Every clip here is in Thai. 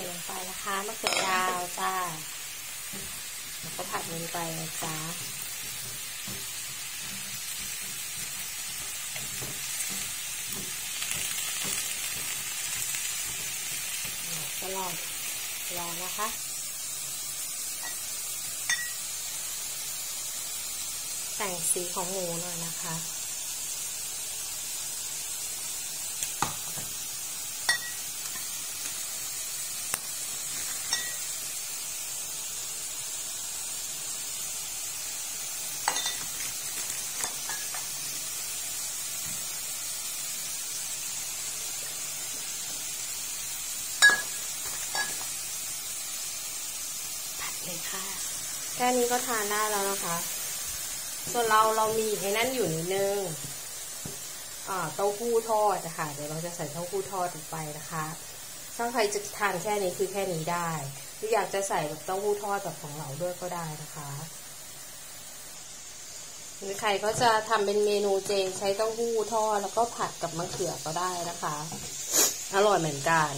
ลงไปนะคะมะเขือยาวจ้าแล้วก็ผัดลงไปนะจ๊ะก็รอนะคะแต่งสีของหมูหน่อยนะคะเลยค่ะแค่นี้ก็ทานได้แล้วนะคะส่วนเรามีไอ้นั่นอยู่นิดนึงเต้าหู้ทอดนะคะเดี๋ยวเราจะใส่เต้าหู้ทอดลงไปนะคะถ้าใครจะทานแค่นี้คือแค่นี้ได้หรืออยากจะใส่แบบเต้าหู้ทอดแบบของเราด้วยก็ได้นะคะหรือใครก็จะทำเป็นเมนูเจใช้เต้าหู้ทอดแล้วก็ผัดกับมะเขือก็ได้นะคะอร่อยเหมือนกัน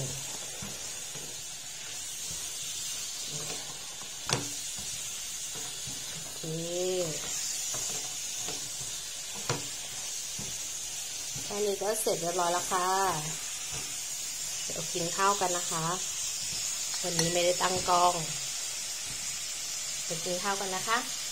แค่นี้ก็เสร็จเรียบร้อยแล้วค่ะเดี๋ยวกินข้าวกันนะคะวันนี้ไม่ได้ตั้งกล้องไปกินข้าวกันนะคะ